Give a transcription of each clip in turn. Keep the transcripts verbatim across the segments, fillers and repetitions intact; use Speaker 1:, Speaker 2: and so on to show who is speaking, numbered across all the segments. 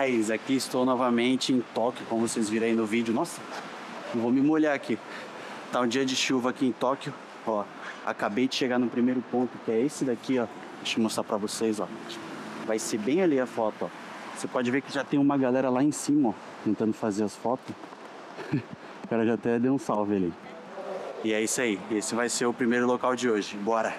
Speaker 1: guys, aqui estou novamente em Tóquio, como vocês viram aí no vídeo. Nossa, não vou me molhar aqui. Tá um dia de chuva aqui em Tóquio. Ó, acabei de chegar no primeiro ponto, que é esse daqui, ó. Deixa eu mostrar pra vocês, ó. Vai ser bem ali a foto, ó. Você pode ver que já tem uma galera lá em cima, ó, tentando fazer as fotos. O cara já até deu um salve ali. E é isso aí, esse vai ser o primeiro local de hoje. Bora!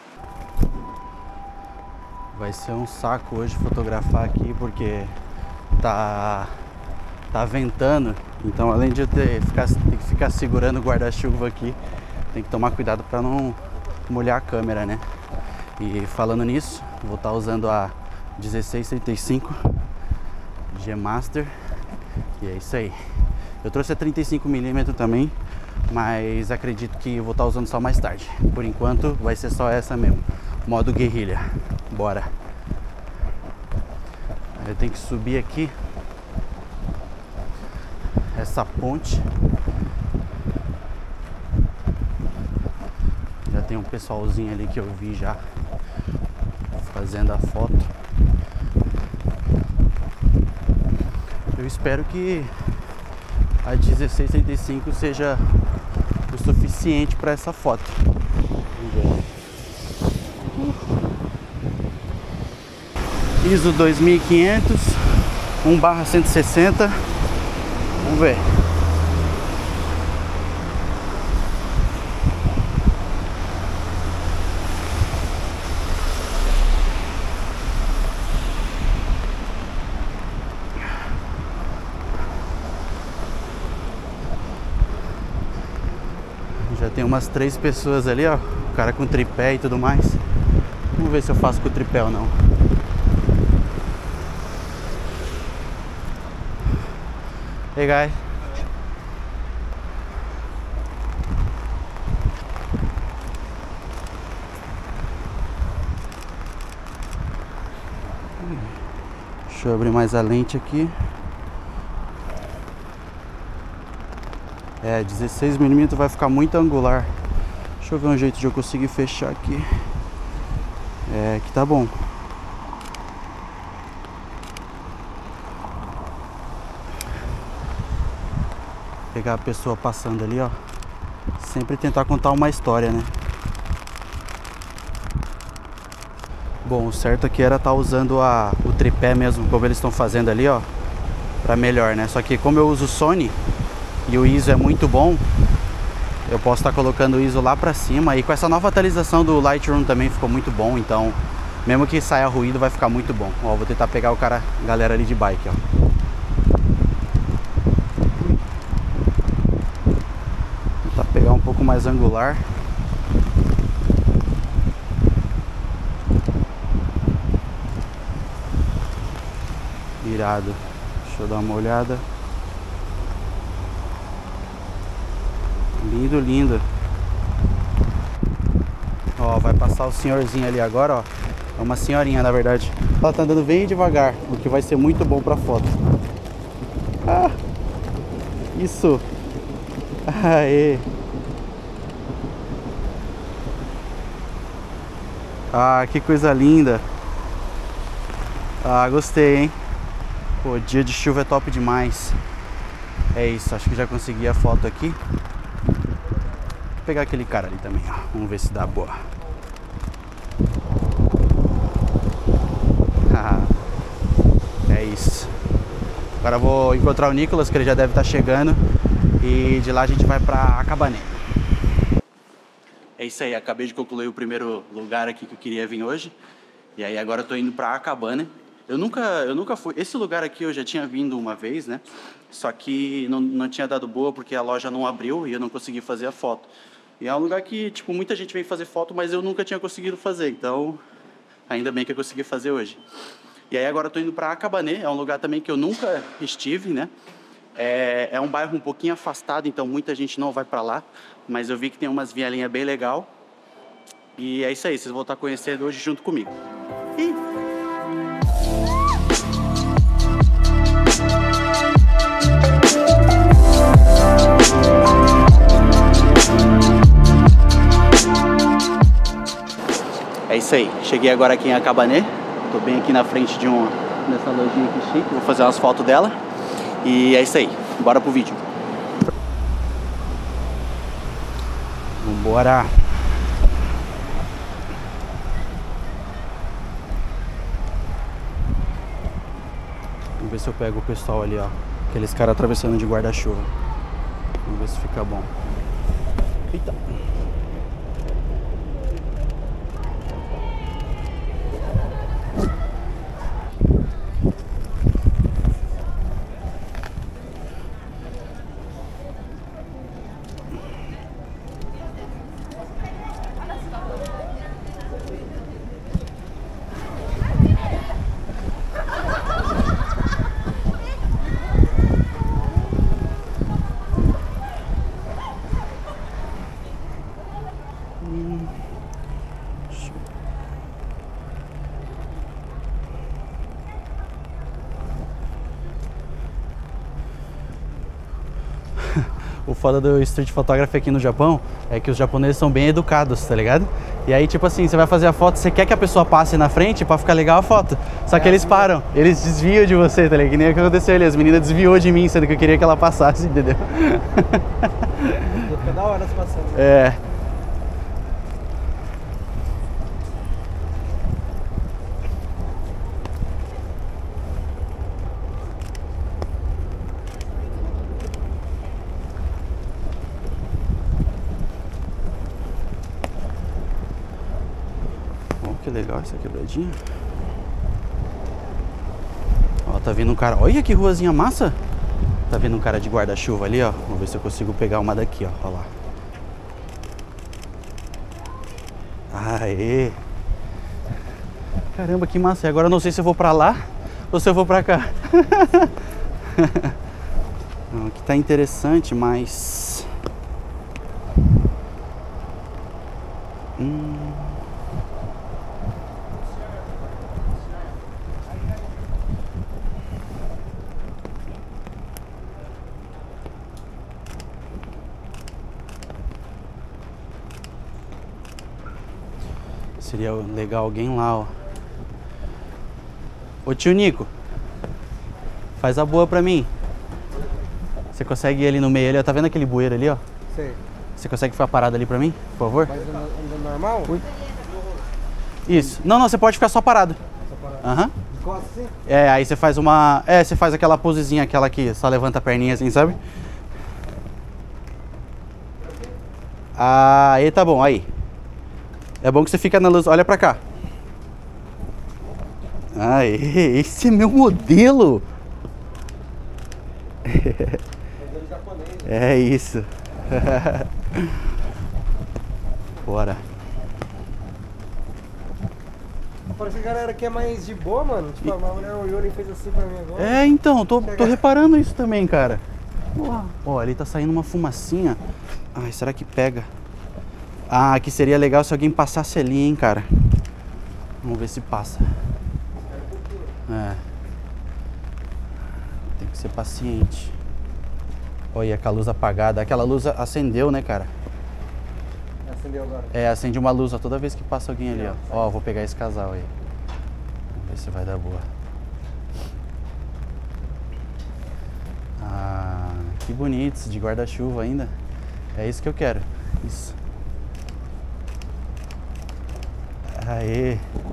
Speaker 1: Vai ser um saco hoje fotografar aqui, porque tá, tá ventando. Então, além de eu ter, ficar, ter que ficar segurando o guarda-chuva aqui, tem que tomar cuidado para não molhar a câmera, né? E falando nisso, vou estar usando a dezesseis trinta e cinco G Master. E é isso aí. Eu trouxe a trinta e cinco milímetros também, mas acredito que eu vou estar usando só mais tarde. Por enquanto vai ser só essa mesmo, modo guerrilha. Bora. Eu tenho que subir aqui essa ponte. Já tem um pessoalzinho ali que eu vi já fazendo a foto. Eu espero que a dezesseis trinta e cinco seja o suficiente para essa foto. Vamos ver. I S O dois mil e quinhentos, um barra cento e sessenta. Vamos ver. Já tem umas três pessoas ali, ó. O cara com tripé e tudo mais. Vamos ver se eu faço com o tripé ou não. Hey guys. Deixa eu abrir mais a lente aqui. É, dezesseis milímetros vai ficar muito angular. Deixa eu ver um jeito de eu conseguir fechar aqui. É, que tá bom. Pegar a pessoa passando ali, ó. Sempre tentar contar uma história, né? Bom, o certo aqui era estar usando a, o tripé mesmo, como eles estão fazendo ali, ó, pra melhor, né? Só que como eu uso Sony e o I S O é muito bom, eu posso estar colocando o I S O lá pra cima. E com essa nova atualização do Lightroom também ficou muito bom. Então, mesmo que saia ruído, vai ficar muito bom. Ó, vou tentar pegar o cara, a galera ali de bike, ó. Pegar um pouco mais angular. Irado. Deixa eu dar uma olhada. Lindo, lindo. Ó, vai passar o senhorzinho ali agora, ó. É uma senhorinha, na verdade. Ela tá andando bem devagar, o que vai ser muito bom pra foto. Ah, isso. Aê. Ah, que coisa linda. Ah, gostei, hein? Pô, dia de chuva é top demais. É isso, acho que já consegui a foto aqui. Vou pegar aquele cara ali também, ó. Vamos ver se dá boa. É isso. Agora eu vou encontrar o Nicolas, que ele já deve estar chegando. E de lá a gente vai pra Akabané. É isso aí, acabei de concluir o primeiro lugar aqui que eu queria vir hoje. E aí agora eu tô indo pra Akabané. Eu nunca, eu nunca fui... Esse lugar aqui eu já tinha vindo uma vez, né? Só que não, não tinha dado boa porque a loja não abriu e eu não consegui fazer a foto. E é um lugar que, tipo, muita gente vem fazer foto, mas eu nunca tinha conseguido fazer. Então, ainda bem que eu consegui fazer hoje. E aí agora eu tô indo pra Akabané. É um lugar também que eu nunca estive, né? É, é um bairro um pouquinho afastado, então muita gente não vai pra lá. Mas eu vi que tem umas vielinhas bem legal. E é isso aí, vocês vão estar conhecendo hoje junto comigo. Ih. É isso aí, cheguei agora aqui em Akabané. Tô bem aqui na frente de um, nessa lojinha aqui chique. Vou fazer umas fotos dela. E é isso aí. Bora pro vídeo. Vambora. Vamos ver se eu pego o pessoal ali, ó. Aqueles caras atravessando de guarda-chuva. Vamos ver se fica bom. Eita. O foda do street photography aqui no Japão é que os japoneses são bem educados, tá ligado? E aí, tipo assim, você vai fazer a foto, você quer que a pessoa passe na frente pra ficar legal a foto. Só que eles param, eles desviam de você, tá ligado? Que nem o que aconteceu ali, as meninas desviou de mim, sendo que eu queria que ela passasse, entendeu?
Speaker 2: Fica da hora se passando.
Speaker 1: É. Que legal essa quebradinha. Ó, tá vindo um cara. Olha que ruazinha massa. Tá vindo um cara de guarda-chuva ali, ó. Vamos ver se eu consigo pegar uma daqui, ó. Olha lá. Aê. Caramba, que massa. E agora eu não sei se eu vou pra lá ou se eu vou pra cá. Não, aqui tá interessante, mas... Hum... Seria legal alguém lá, ó. Ô tio Nico, faz a boa pra mim. Você consegue ir ali no meio ali, ó. Tá vendo aquele bueiro ali, ó?
Speaker 2: Sei.
Speaker 1: Você consegue ficar parado ali pra mim, por favor?
Speaker 2: Mas anda normal?
Speaker 1: Ui. Isso. Não, não, você pode ficar só parado.
Speaker 2: Só parado.
Speaker 1: Aham. Uhum.
Speaker 2: Encosta assim?
Speaker 1: É, aí você faz uma... É, você faz aquela posezinha, aquela que só levanta a perninha assim, sabe? Aí tá bom, aí. É bom que você fica na luz. Olha pra cá. Aê, esse é meu modelo. É isso. Bora.
Speaker 2: Parece que a galera aqui é mais de boa, mano. Tipo, a mulher olhou e fez assim pra mim agora.
Speaker 1: É, então, tô, tô reparando isso também, cara. Ó, ali tá saindo uma fumacinha. Ai, será que pega? Ah, aqui seria legal se alguém passasse ali, hein, cara. Vamos ver se passa. É. Tem que ser paciente. Olha, com a luz apagada. Aquela luz acendeu, né, cara?
Speaker 2: Acendeu agora.
Speaker 1: É, acende uma luz ó, toda vez que passa alguém ali, ó. Ó, vou pegar esse casal aí. Vamos ver se vai dar boa. Ah, que bonitos, de guarda-chuva ainda. É isso que eu quero. Isso. Aê!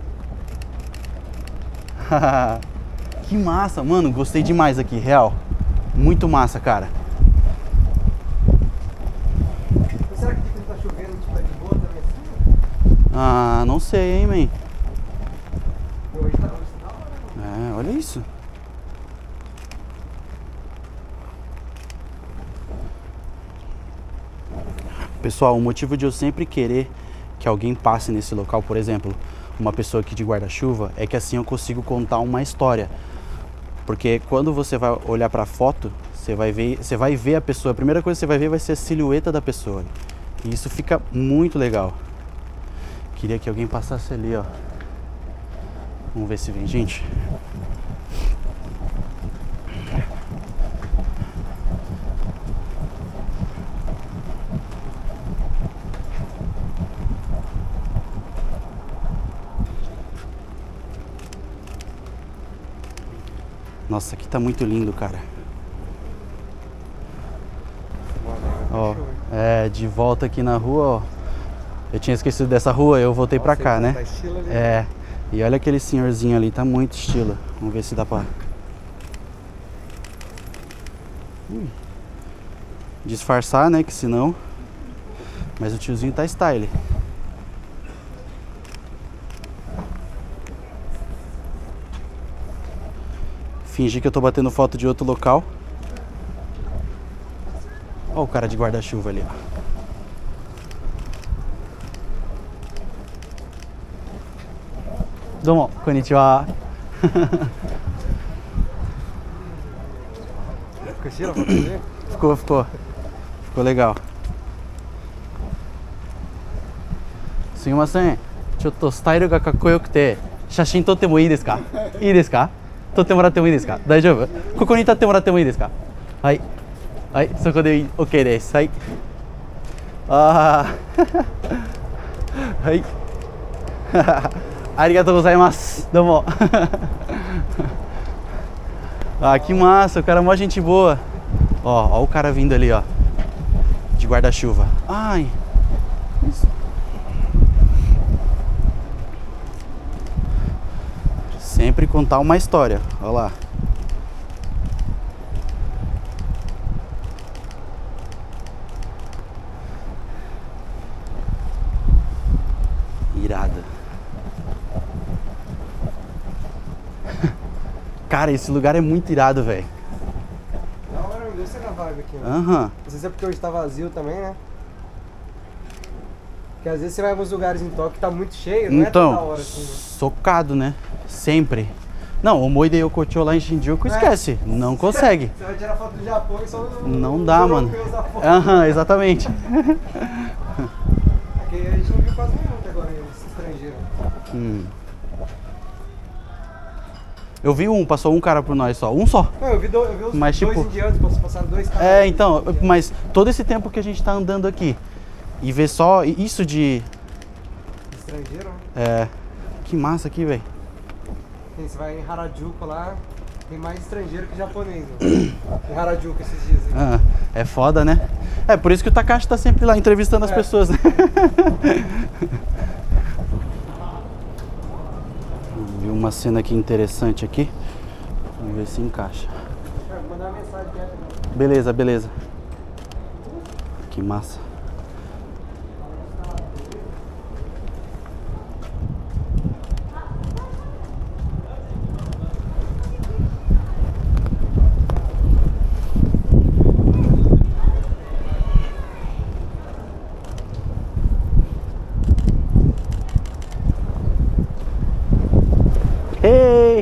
Speaker 1: Que massa, mano. Gostei demais aqui, real. Muito massa, cara.
Speaker 2: Será que quando tá chovendo, tipo, é de boa também assim?
Speaker 1: Ah, não sei, hein, man.
Speaker 2: Hoje tá da hora, mano.
Speaker 1: É, olha isso. Pessoal, o motivo de eu sempre querer que alguém passe nesse local, por exemplo, uma pessoa aqui de guarda-chuva, é que assim eu consigo contar uma história. Porque quando você vai olhar para a foto, você vai ver, você vai ver a pessoa, a primeira coisa que você vai ver vai ser a silhueta da pessoa. E isso fica muito legal. Queria que alguém passasse ali, ó. Vamos ver se vem, gente. Nossa, aqui tá muito lindo, cara. Ó, é, de volta aqui na rua, ó. Eu tinha esquecido dessa rua, eu voltei pra cá, né? É, e olha aquele senhorzinho ali, tá muito estilo. Vamos ver se dá pra... Ui. Disfarçar, né, que senão... Mas o tiozinho tá style. Fingir que eu tô batendo foto de outro local. Olha o cara de guarda-chuva ali, ó. Domo, konnichiwa. Ficou, ficou. Ficou legal. Sumimasen. ちょっとスタイルがかっこよくて写真撮ってもいいですか？いいですか？撮ってもらってもいいですか？大丈夫？ここに立ってもらってもいいですか？はい。はい、そこで OK です。はい。ああ。はい。ありがとうございます。どうも。Ah, que massa, o cara é mó gente boa. Ó, ó o cara vindo ali, ó. De guarda-chuva. Ai. Isso. Sempre contar uma história. Olha lá. Irada. Cara, esse lugar é muito irado, velho.
Speaker 2: Da hora, me deu essa vibe aqui, né?
Speaker 1: Aham.
Speaker 2: Não sei se é porque hoje tá vazio também, né? Porque às vezes você vai em alguns lugares em Tóquio que tá muito cheio, não
Speaker 1: então,
Speaker 2: é toda hora assim, né?
Speaker 1: Socado, né? Sempre. Não, o Moide Yokocho lá em Shinjuku, esquece. É. Não consegue.
Speaker 2: Você vai tirar foto do Japão e só no,
Speaker 1: Não
Speaker 2: no,
Speaker 1: dá,
Speaker 2: no
Speaker 1: mano.
Speaker 2: Aham,
Speaker 1: uhum, exatamente.
Speaker 2: Aqui a gente não viu quase nenhum até agora, esse estrangeiro.
Speaker 1: Hum. Eu vi um, passou um cara por nós só. Um só.
Speaker 2: Não, eu vi, do, eu vi os
Speaker 1: mas,
Speaker 2: dois
Speaker 1: tipo,
Speaker 2: indianos, passaram dois caras.
Speaker 1: É, então, mas todo esse tempo que a gente tá andando aqui e ver só isso de...
Speaker 2: Estrangeiro, né?
Speaker 1: É. Que massa aqui, velho.
Speaker 2: Você vai em Harajuku lá, tem mais estrangeiro que japonês, né? Em Harajuku esses dias aí.
Speaker 1: Ah, é foda, né? É por isso que o Takashi tá sempre lá entrevistando as é. pessoas, né? Vi uma cena aqui interessante aqui. Vamos ver se encaixa.
Speaker 2: Vou mandar uma mensagem pra ela.
Speaker 1: Beleza, beleza. Que massa. Ei!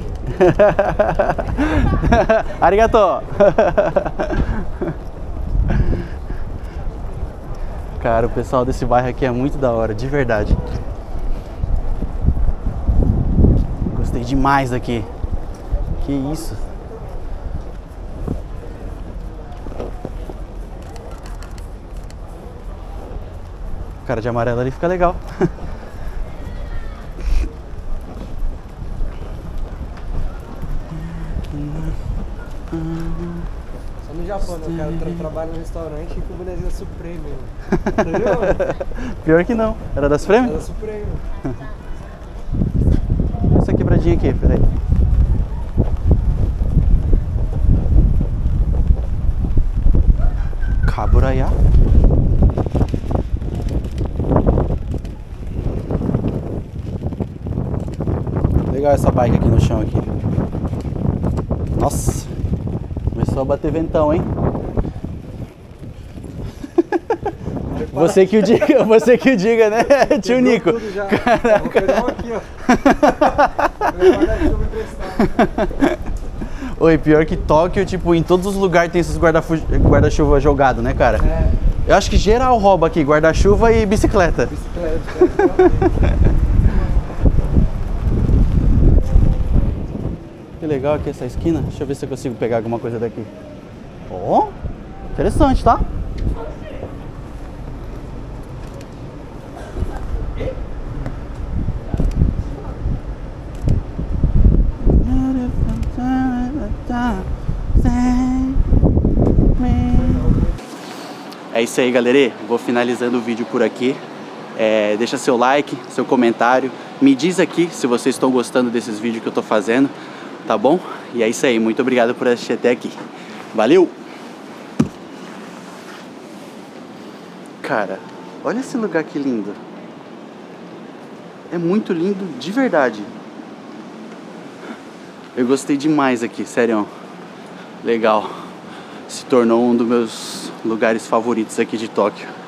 Speaker 1: Arigato! Cara, o pessoal desse bairro aqui é muito da hora, de verdade. Gostei demais daqui. Que isso? O cara de amarelo ali fica legal.
Speaker 2: Só no Japão, né? O cara tra trabalha no restaurante e com o bonezinho da Supreme. Entendeu?
Speaker 1: Pior que não. Era da Supreme?
Speaker 2: Era da Supreme.
Speaker 1: Essa quebradinha aqui, peraí. Kaburaya. Legal essa bike aqui no chão aqui. Nossa, começou a bater ventão, hein? Você que o diga, você que o diga, né, tio Nico? Caraca.
Speaker 2: Vou pegar um aqui, ó. Vou guarda-chuva emprestado.
Speaker 1: Oi, pior que Tóquio, tipo, em todos os lugares tem esses guarda-chuva jogado, né, cara? É. Eu acho que geral rouba aqui, guarda-chuva e bicicleta. Bicicleta. Que legal aqui essa esquina. Deixa eu ver se eu consigo pegar alguma coisa daqui. Ó, oh, interessante, tá? É isso aí, galera. Vou finalizando o vídeo por aqui. É, deixa seu like, seu comentário. Me diz aqui se vocês estão gostando desses vídeos que eu tô fazendo, tá bom? E é isso aí. Muito obrigado por assistir até aqui. Valeu! Cara, olha esse lugar que lindo. É muito lindo de verdade. Eu gostei demais aqui, sério. Legal. Se tornou um dos meus lugares favoritos aqui de Tóquio.